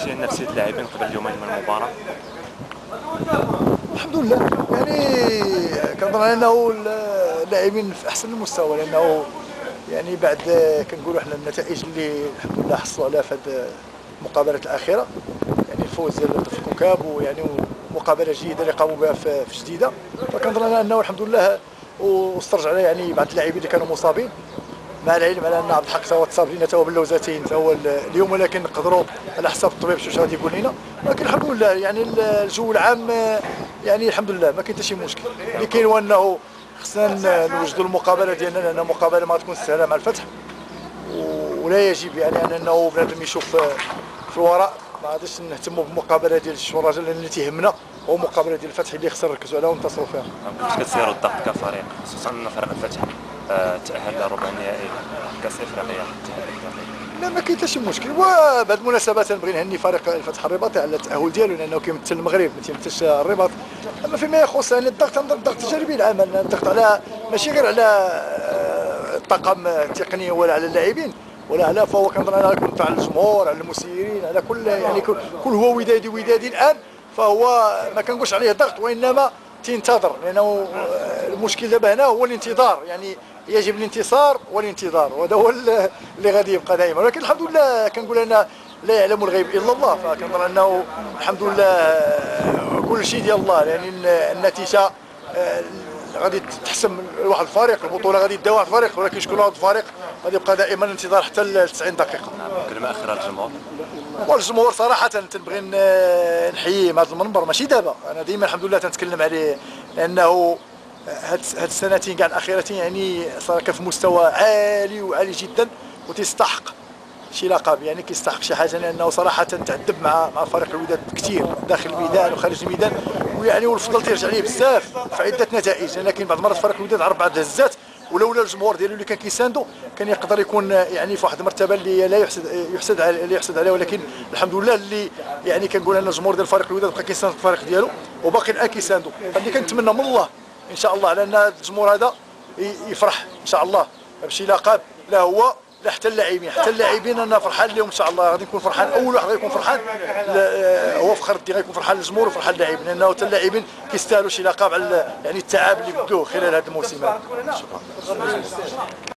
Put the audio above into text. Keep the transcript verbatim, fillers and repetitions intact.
شي نفسيه اللاعبين قبل اليومين من المباراه؟ الحمد لله، يعني كنظن انه اللاعبين في احسن المستوى، لانه يعني بعد كنقولوا حنا النتائج اللي الحمد لله حصلوا عليها في هذه المقابلات الاخيره، يعني الفوز ديال طفل كونكاب ويعني مقابله جيده اللي قاموا بها في جديده، فكنظن انه الحمد لله واسترجع على يعني بعض اللاعبين اللي كانوا مصابين، مع العلم على ان عبد الحق تا هو تصاب لينا تا هو باللوزتين تا هو اليوم، ولكن نقدروا على حساب الطبيب شو غادي يقول لنا، ولكن الحمد لله يعني الجو العام يعني الحمد لله ما كاين حتى شي مشكل. اللي كاين هو انه خصنا نوجدوا المقابله ديالنا، لان مقابله ما تكون سهله مع الفتح، ولا يجب يعني انه بنادم يشوف في الوراء، ما غاديش نهتموا بالمقابله ديال الشوراجه، لان اللي تيهمنا هو المقابله ديال الفتح اللي خصنا نركزوا عليها وننتصروا فيها. كيفاش كتسيروا الضغط كفريق، خصوصا ان فريق الفتح آه تاهل لربع النهائي كاس افريقيا؟ لا ما كاين حتى شي مشكل، وبهذه المناسبه تنبغي نهني فريق الفتح الرباطي على التاهل ديالو، لانه كيمثل المغرب ما تيمثلش الرباط. اما فيما يخص يعني الضغط، الضغط التجريبي العمل، الضغط على ماشي غير على الطاقم التقني ولا على اللاعبين ولا على، فهو كنظن على كل على الجمهور، على المسيرين، على كل يعني كل, كل هو ودادي ودادي الان، فهو ما كنقولش عليه ضغط، وانما تنتظر، لانه المشكل دابا هنا هو الانتظار، يعني يجب الانتصار والانتظار، وهذا هو اللي غادي يبقى دائما. ولكن الحمد لله كنقول انا لا يعلم الغيب الا الله، فكنظن انه الحمد لله كل شيء ديال الله، يعني النتيجه غادي تحسم لواحد الفريق، البطوله غادي يديها واحد الفريق، ولكن شكون هذا الفريق غادي يبقى دائما الانتظار حتى ل تسعين دقيقه. كلمه اخيره للجمهور. والجمهور صراحه تنبغي نحييه من هذا المنبر، ماشي دابا، انا ديما الحمد لله تنتكلم عليه، لانه هاد هاد السنتين كاع الاخيرتين يعني صار كان في مستوى عالي وعالي جدا، وتيستحق شي لقب، يعني كيستحق شي حاجه، لانه صراحه تعذب مع مع فريق الوداد كثير داخل الميدان وخارج الميدان، ويعني والفضل تيرجع ليه بزاف في عده نتائج، لكن بعض المرات فريق الوداد عرف بعض الهزات، ولولا الجمهور ديالو اللي كان كيساندو كان يقدر يكون يعني في واحد المرتبه اللي لا يحسد يحسد عليه يحسد عليه، ولكن الحمد لله اللي يعني كنقول ان الجمهور ديال فريق الوداد بقى كيساند الفريق ديالو وباقي الان كيساندو، اللي كنتمنى من الله ان شاء الله على ان الجمهور هذا يفرح ان شاء الله بشي لقب، لا هو لا حتى اللاعبين، حتى اللاعبين انا فرحان لهم ان شاء الله، غادي نكون فرحان، اول واحد غيكون فرحان هو فخر الدين، غيكون فرحان الجمهور وفرحان اللاعبين، لانه حتى اللاعبين كيستاهلوا شي لقب على يعني التعب اللي بدوه خلال هذا الموسم. شكرا.